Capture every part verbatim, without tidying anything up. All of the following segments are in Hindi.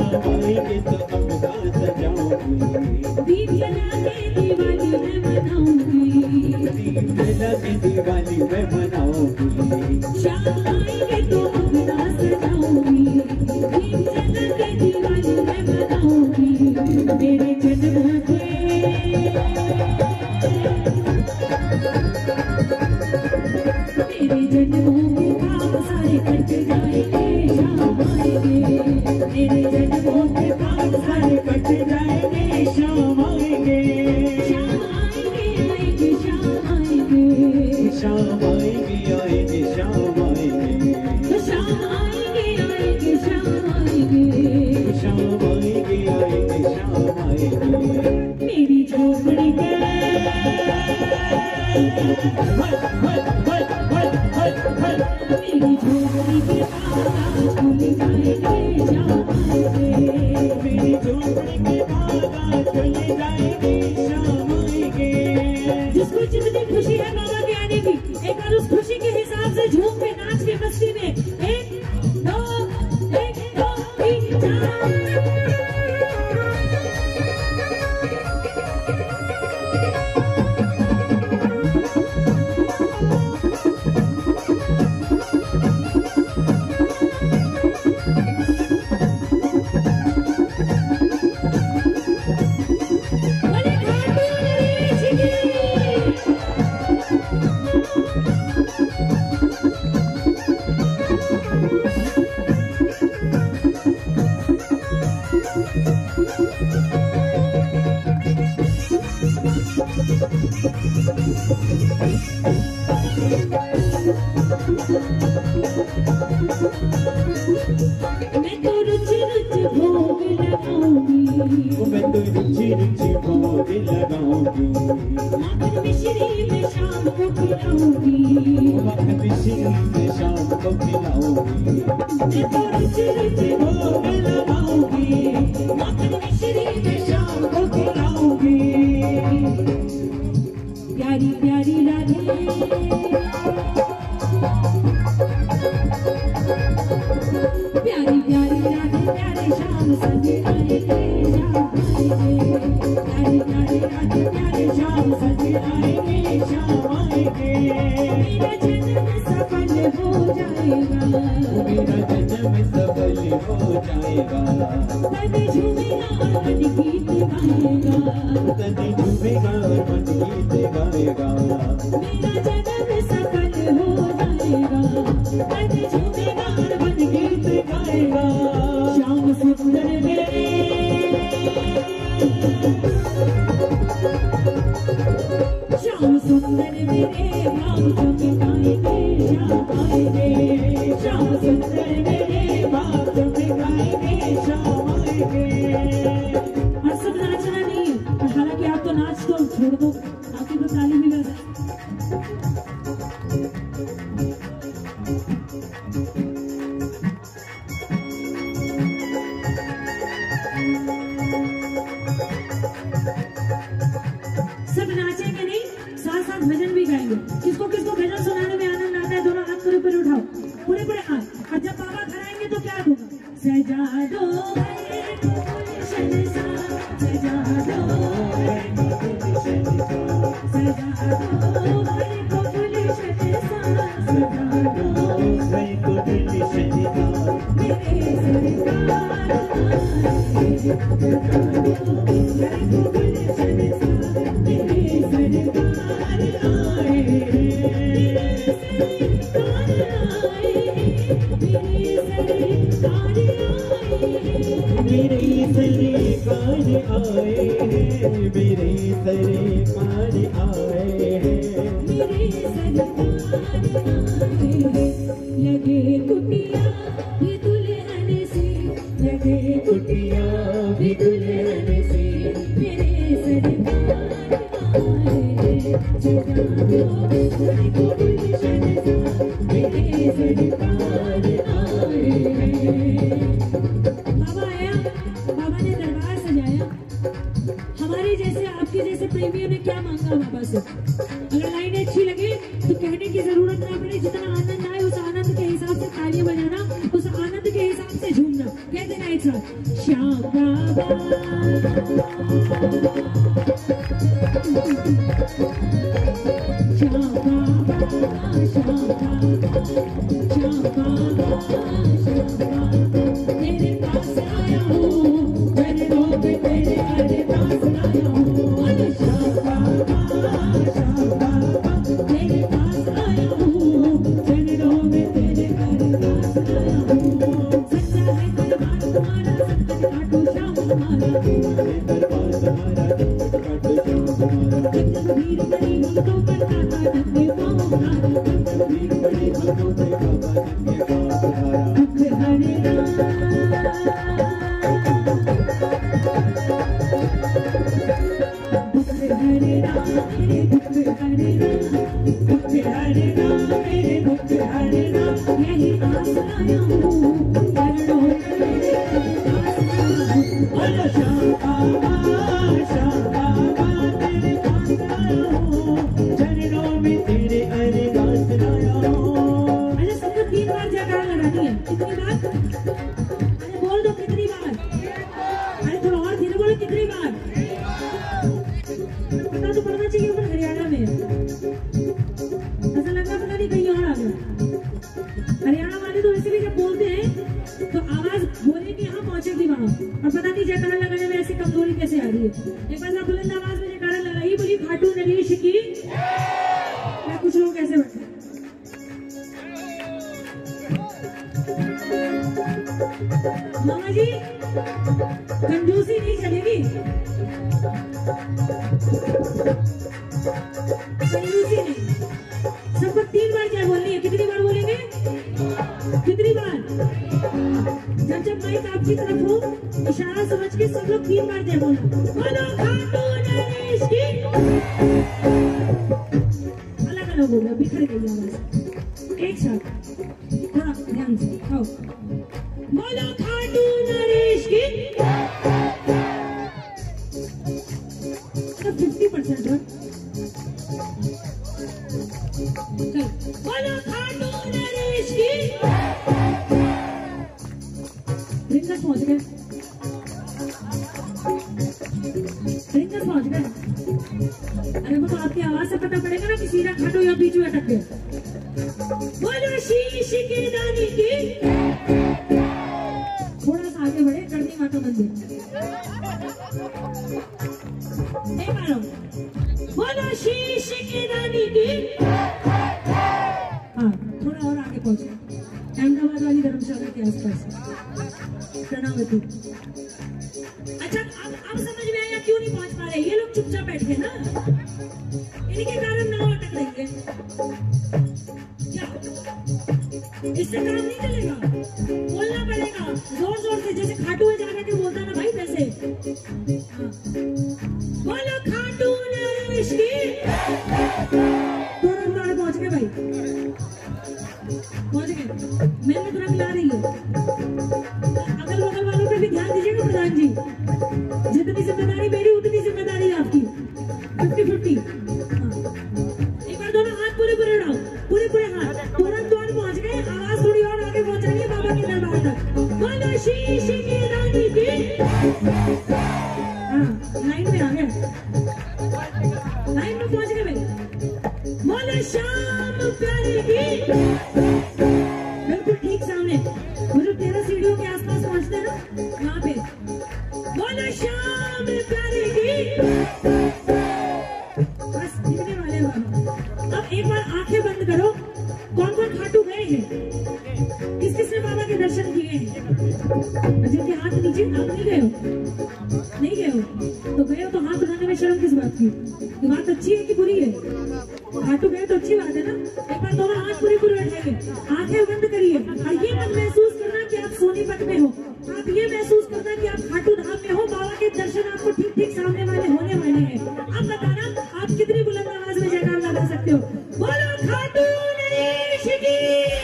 शाम आएंगे तो अपना सजाऊंगी, दीप जला के दिवाली मैं मनाऊंगी, दीप जला के दिवाली मैं मनाऊंगी, शाम आएंगे तो अपना सजाऊंगी, दीप जला के दिवाली मैं मनाऊंगी। मेरे जन्मों के मेरे जन्मों के पाप सारे कट जाएंगे, शाम आएंगे। मेरे जन्मों के पाप सारे कट जाएंगे, शाम आएंगे। शाम आएंगे आएंगे शाम आएंगे, शाम आएंगे आएंगे शाम आएंगे, तो शाम आएंगे आएंगे शाम आएंगे, शाम आएंगे आएंगे शाम आएंगे। मेरी झोपड़ी के मेरी झोपड़ी के बागान खुल जाएंगे, शाम आएंगे। मेरी झोपड़ी के बागान खुल जाएंगे, शाम आएंगे। जिसको जितनी खुशी है बाबा के आने की, एक बार उस खुशी के हिसाब से झूम के नाच के मस्ती में एक दो एक दो तीन चार। मैं तो रुच रुच भोग लगाऊंगी, मैं तो रुचि रुचि भोग लगाऊंगी, माखन मिश्री में शाम को खिलाऊंगी, माखन मिश्री में शाम को खिलाऊंगी। मैं तो रुच रुच भोग लगाऊंगी, माखन मिश्री में शाम को खिलाऊंगी। प्यारी प्यारी राधे प्यारी प्यारी राधे प्यारे श्याम सजे आएंगे, श्याम आएंगे। प्यारी प्यारी राधे प्यारे श्याम सजे आएंगे, श्याम आएंगे। मेरा जन्म सफल हो जाएगा, मेरा जन्म सफल हो जाएगा। तन झूमेगा और मन गीत गाएगा, तन झूमेगा और मन गीत गाएगा। मेरा जन्म सफल हो जाएगा, तन झूमेगा और मन गीत गाएगा। श्याम सुंदर मेरे श्याम सुंदर मेरे भाव चमकाएंगे, श्याम आएंगे। श्याम सुंदर मेरे भाव चमकाएंगे, श्याम आएंगे। और सब नाचना नहीं है, हालांकि आप तो नाच दो, छोड़ दो, आपकी तो ताली भी बजा। सब नाचेंगे नहीं, साथ साथ भजन भी गाएंगे। किसको किसको भजन सुनाने में आनंद आता है, दोनों हाथ पूरे पूरे उठाओ, पूरे पूरे हाथ। और जब बाबा कराएंगे तो क्या होगा? सजा दो गुलशन सा, सजा दो गुलशन सा, सजा दो गुलशन सा, सजा दो गुलशन सा। मेरे सरकार आए, सजा दो गुलशन सा, मेरे सरकार आए, मेरे सरकार आए, मेरे सरकार आए, मेरे सरकार आए, मेरे सरकार आए, मेरे सरकार आए। लगे कुटिया भी दुल्हन से, लगे कुटिया भी दुल्हन से, मेरे सरकार आए। सजा दो गुलशन सा, मेरे सरकार आए। बाबा आया, बाबा ने दरबार सजाया। हमारे जैसे आपके जैसे प्रेमियों ने क्या मांगा बाबा से? अगर लाइनें अच्छी लगे तो कहने की जरूरत ना पड़े, जितना आनंद आए उस आनंद के हिसाब से तालियां बजाना, उस आनंद के हिसाब से झूमना। कह देना एक साथ श्याम बाबा श्याम बाबा श्याम बाबा श्याम बाबा श्याम बाबा तेरे पास आया हूँ चरणों पे तेरे अरदास लाया हूँ श्याम बाबा श्याम बाबा तेरे पास आया हूँ चरणों में तेरे अरदास लाया हूँ सच्चा है दरबार तुम्हारा सत्य काटो श्याम तुम्हारा दरबार तुम्हारा सत्य काटो श्याम तुम्हारा वीर बड़ी भक्तों पर काका धन्य पाँव उठारा वीर बड़ी भक्तों पर काका धन्य पाँव उठारा दुख हरे दुख हरे राम मेरे दुख हरे राम दुख हरे राम मेरे दुख हरे राम यही आस लाया हूँ चरणों में मेरे आस लाया हूँ बोलो श्याम बाबा श्याम बाबा तेरे पास आया हूँ चरणों में तेरे अरदास लाया हूँ। अच्छा सबको तीन बार जयकार लगानी है कितनी बार? अरे बोल दो कितनी बार? अरे थोड़ा और धीरे बोलो कितनी बार? पता तो पड़ना चाहिए ऊपर हरियाणा में ऐसा लग रहा पता नहीं कहीं और आ गया। हरियाणा वाले तो ऐसे भी जब बोलते हैं तो आवाज बोले कि यहाँ पहुंचेगी वहां और पता नहीं जयकारा लगाने में ऐसी कमजोरी कैसे आ रही है। एक बार बुलंद आवाज में जयकारा लगाई बोली खाटू नरेश की मैं कुछ लोग कैसे बैठे मामा जी कंजूसी नहीं चलेगी कंजूसी नहीं सबको तीन बार क्या बोलनी है कितनी बार बोलेंगे कितनी बार जब जब माइक आपकी तरफ हो इशारा समझ के सब लोग तीन बार जय बोलना बोलो खाटू नरेश की अलग अलग हो गया बिखर गई आवाज एक साथ थोड़ा ध्यान से आओ बोलो खाटू नरेश की फिफ्टी परसेंट है बोलो खाटू नरेश की रिंगस पहुंच गए रिंगस पहुंच गए अरे वो तो आपकी आवाज से पता पड़ेगा ना कि सीधा खाटू या बीच में अटक गए बोलो शीश की दानी की थोड़ा सा आगे बढ़े करनी माता मंदिर नहीं मानो बोलो शीश की दानी की हाँ थोड़ा और आगे पहुंचे अहमदाबाद वाली धर्मशाला के आसपास प्रणावती अच्छा अब अब समझ में आया क्यों नहीं पहुंच पा रहे ये लोग चुपचाप बैठ गए ना इनके कारण नाव अटक रही है क्या इससे काम नहीं चलेगा बोलना पड़ेगा जोर जोर से जैसे खाटू है जाकर के बोलता ना भाई वैसे हाँ। बोलो खाटू नरेश की थोड़ा थोड़ा पहुंच गए भाई पहुंच गए मैं तुरंत ला रही हूँ अगल बगल वालों पे भी ध्यान दीजिएगा प्रधान जी जितनी जिम्मेदारी मेरी उतनी जिम्मेदारी आपकी फिफ्टी फिफ्टी एक बार दोनों हाथ पूरे पूरे उड़ाओ पूरे पूरे हाथ तुरंत द्वार पहुंच गए आवाज थोड़ी और आगे पहुंचानी है बाबा के दरबार तक बोलो शीश की रानी की हाँ लाइन में आ गए लाइन में पहुंच गए भाई बोलो श्याम प्यारे की बिल्कुल ठीक सामने वो जो तेरह सीढ़ियों के आसपास पहुंचते हैं ना वहां पे बोलो श्याम प्यारे की बस दिखने वाले बाबा अब एक बार आंखें बंद करो कौन कौन खाटू गए हैं किस किसने बाबा के दर्शन किए हैं जिनके हाथ नीचे आप नहीं गए हो नहीं गए हो तो गए हो तो हाथ उठाने में शर्म किस बात की ये बात अच्छी है कि बुरी है खाटू गए तो अच्छी बात है ना एक बार दोनों हाथ पूरी पूरी उठाएंगे आंखें बंद करिए और ये मत महसूस करना कि आप सोनीपत में हो आप ये महसूस करना कि आप खाटू धाम में हो बाबा के दर्शन आपको ठीक ठीक सामने वाले होने वाले हैं अब बताना आप कितनी बुलंद आवाज में जयकार लगा सकते हो बोलो खाटू नरेश की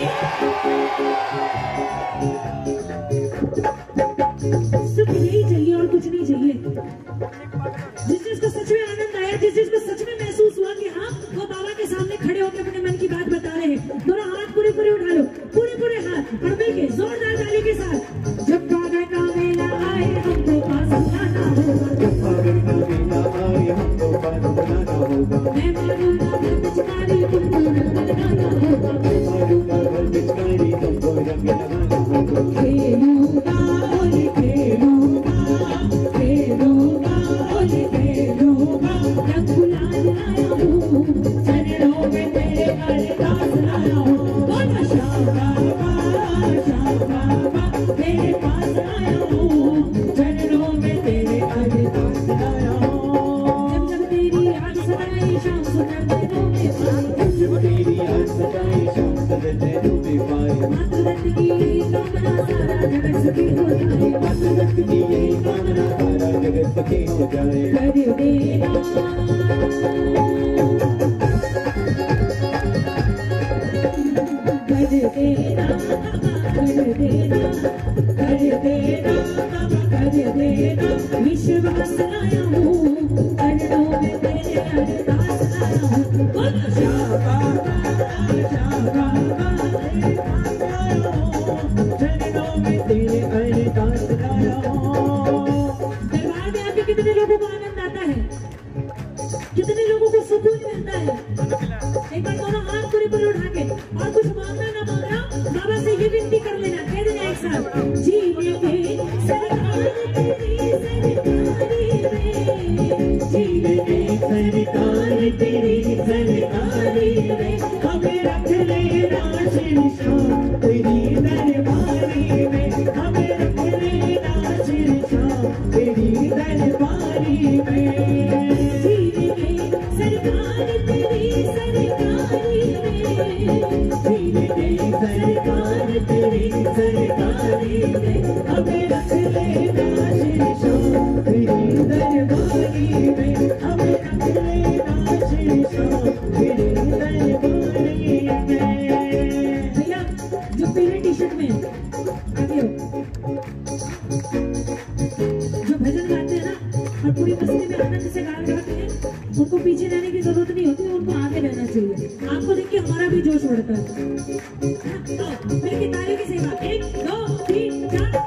सिर्फ यही चाहिए और कुछ नहीं चाहिए जिस जिसको सच में आनंद आया जिस जिसको सच में महसूस हुआ कि हाँ वो बाबा के सामने खड़े होकर अपने मन की बात बता रहे हैं दोनों हाथ पूरे पूरे उठा लो पूरे पूरे हाथ और मिलके जोरदार ताली के साथ जब गावे गावे श्याम बाबा तेरे पास आया हूँ, चरणों में तेरे अरदास लाया हूँ। जब जब तेरी याद सताई शाम सुंदर नैनों में पाई, जब तेरी याद सताई शाम सुंदर नैनों में पाई, मातृदत्त की यही कामना सारा जगत सुखी हो जाए, मातृदत्त की यही कामना सारा जगत सुखी हो जाए। कर देना कर देना कर देना कर देना कर देना विश्वास लाया हूँ, चरणों में तेरे अरदास लाया हूँ। बोलो श्याम बाबा श्याम बाबा तेरे पास आया हूँ, चरणों में तेरे अरदास लाया हूँ। दरबार में आके कितने लोगों को आनंद आता है, कितने लोगों को सुकून मिलता है। एक बार दोनों हाथ पूरे पूरे उठा के और कुछ मांगना ना मांगना, बाबा से ये विनती कर लेना, कह देना एक साथ, जीने के सरकार तेरी सरकारी में, जीने के सरकार तेरी सरकारी में, हमें रख लेना शीर्षों तेरी दरबारी में, हमें रख लेना शीर्षों तेरी दरबारी में। जीने के सरकार तेरी सरकारी में, जीने के सरकार तेरी सरकारी में, हमें रख लेना शीर्षों तेरी दरबारी में, हमें रख लेना शीर्षों तेरी दरबारी में। भैया जो पीले टी शर्ट में आगे हो, जो भजन गाते हैं ना और पूरी मस्ती में आनंद से गाना गाते हैं, उनको पीछे रहने की जरूरत नहीं होती, उनको आगे रहना चाहिए। आपको देख के हमारा भी जोश बढ़ता है। तो मेरी ताली की सेवा, एक दो तीन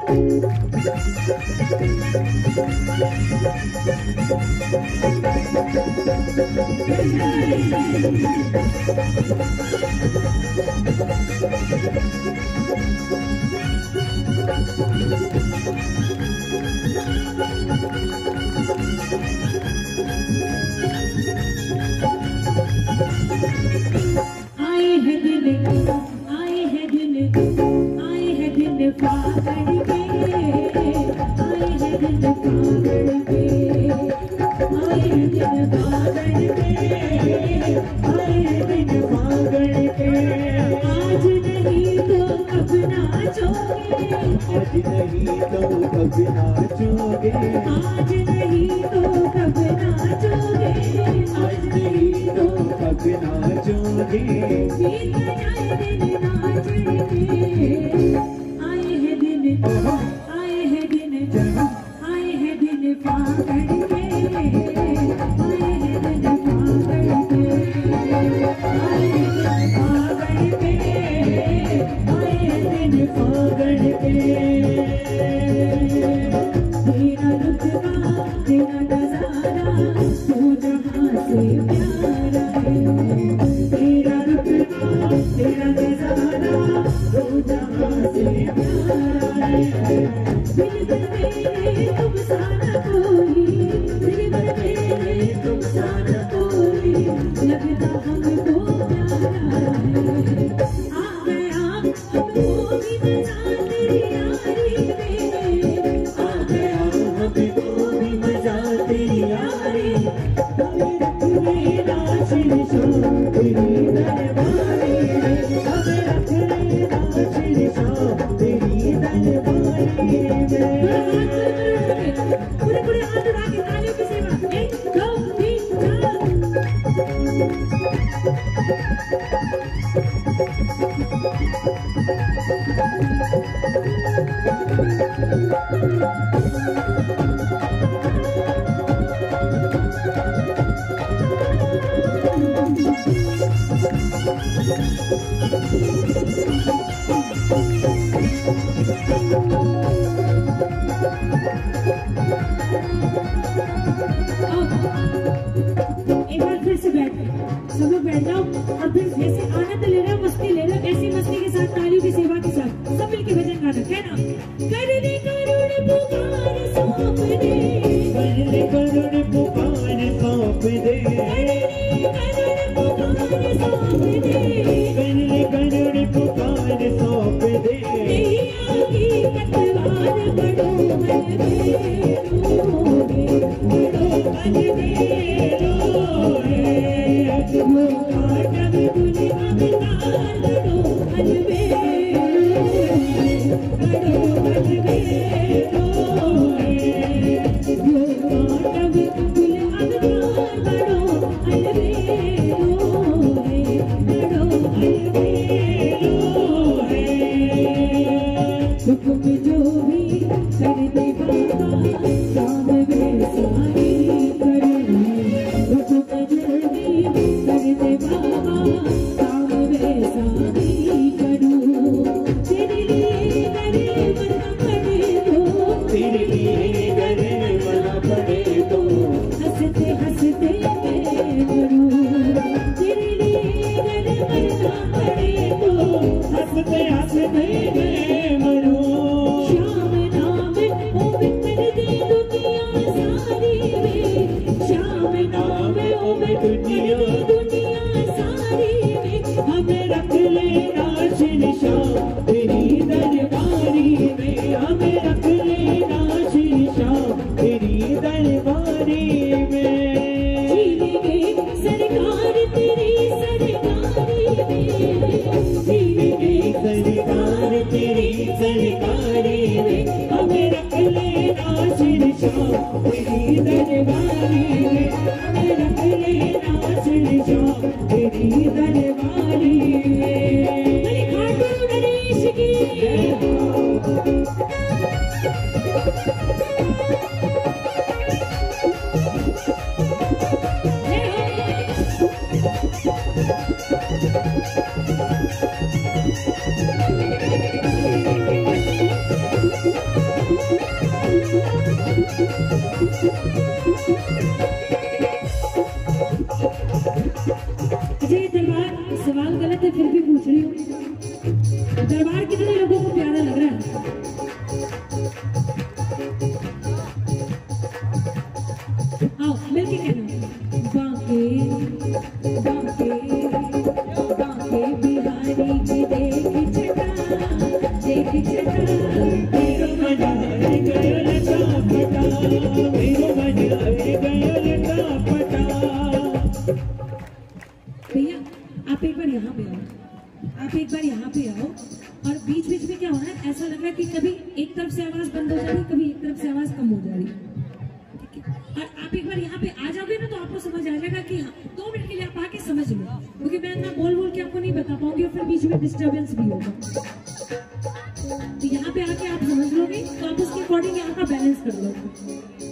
आए हैं दिन, आए हैं दिन, आए हैं दिन फागण के, आए हैं दिन फागण के, आए हैं दिन फागण के, आए दिन फागण के, आज नहीं तो कब नाचोगे, आज नहीं तो कब नाचोगे, आज नहीं तो कब नाचोगे, आज नहीं तो कब नाचोगे। बीत जाए दिन नाचेंगे, आए हैं दिन, आए हैं दिन, आए हैं दिन फागण के, आए हैं दिन फागण के, आए हैं दिन फागण के, आए हैं दिन फागण के। तेरा रुतबा तेरा नजारा तू जहाँ से प्यारा है, तेरा रुतबा तेरा नजारा तू जहाँ से प्यारा है। दिल भर मेरे तुम सा न कोई, दिल भर मेरे तुम सा न कोई, लगता हमको प्यारा है। आ गया हमको भी मजा तेरी यारी में, आ गया हमको भी मजा तेरी यारी, हमें रख लेना शीर्षों तेरी दरबारी में, हमें रख लेना शीर्षों तेरी दरबारी में। पूरे पूरे हाथ उठा के तालियों की सेवा, एक दो तीन चार। एक बार फिर से बैठ गए, सब लोग बैठ जाओ और फिर जैसे आनंद ले रहे हो, मस्ती ले रहे हो, ऐसी मस्ती के साथ तालियों की सेवा के साथ सब मिलके भजन गाना, कहना करने करुण पुकार सौंप दे, करने करुण पुकार सौंप दे, करने करुण पुकार सौंप दे, करने करुण पुकार सौंप दे, हुक्म जो भी कर दे बाबा काम वैसा ही करूं हुक्म जो भी कर दे बाबा काम वैसा ही करूं तेरे लिए करे मरना पड़े तो तेरे लिए करे मरना पड़े तो हंसते हंसते मैं मरूं तेरे लिए करे मरना पड़े तो हंसते हंसते मैं मरूं श्याम नाम ओ बितर दे दुनिया सारी में श्याम नाम ओ बितर दे दुनिया सारी में हमें रख लेना शीशा तेरी दरबारी में हमें रख लेना शीशा तेरी दरबारी में जीवेंगे सरकार तेरी सरकारी में जीवेंगे सरकार तेरी सरकारी में हमें रख लेना शीशा तेरी दरबारी में हमें रख लेना शीशा तेरी दरबारी में अरे खाटू नरेश की अच्छा ये दरबार सवाल गलत है फिर भी पूछ रही हूँ दरबार कितने लोगों को प्यारा लग रहा है आओ मिलके कहना बांके बांके बांके बिहारी की देख छटा देख छटा मेरो मन हर गयो लटा पटा मेरो मन हर गयो लटा पटा भैया आप एक बार यहाँ पे आओ आप एक बार यहाँ पे आओ और बीच बीच में क्या हो रहा है ऐसा लग रहा है कि कभी एक तरफ से आवाज बंद हो जा रही है कभी एक तरफ से आवाज कम हो जा रही है ठीक है और आप एक बार यहाँ पे आ जाओगे ना तो आपको समझ आ जाएगा कि हाँ दो मिनट के लिए आप आके समझ लो क्योंकि मैं इतना बोल बोल के आपको नहीं बता पाऊंगी और फिर बीच में डिस्टर्बेंस भी होगा तो यहाँ पे आके आप समझ लोगे तो आप उसके अकॉर्डिंग यहाँ का बैलेंस कर लोगे